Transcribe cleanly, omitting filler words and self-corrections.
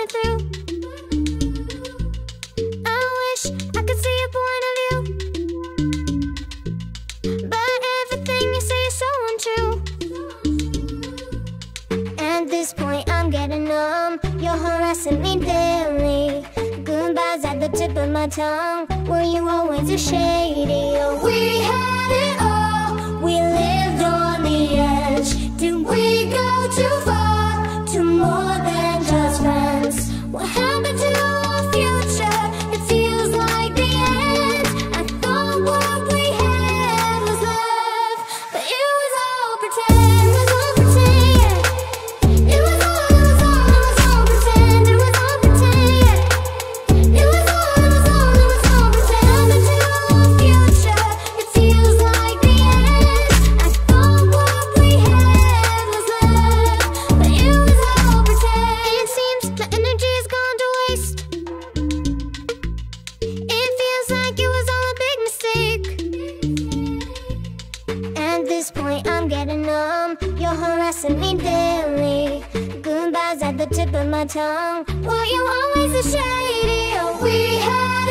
through. I wish I could see your point of view, but everything you say is so untrue. At this point I'm getting numb. You're harassing me daily. Goodbyes at the tip of my tongue. Were you always a shady? Oh, we had it all. We lived on the edge. Did we go too far? To more than just friends. What happened to our future? It feels like the end. I thought what we had was love, but it was all pretend. It was all pretend. It was all pretend. It was all pretend. It was all pretend. Until our future, it feels like the end. I thought what we had was love, but it was all pretend. It seems my energy has gone to waste. It feels like it was all a big mistake. At this point I'm getting numb. You're harassing me daily. Goodbyes at the tip of my tongue. Were you always a shady? Oh, we had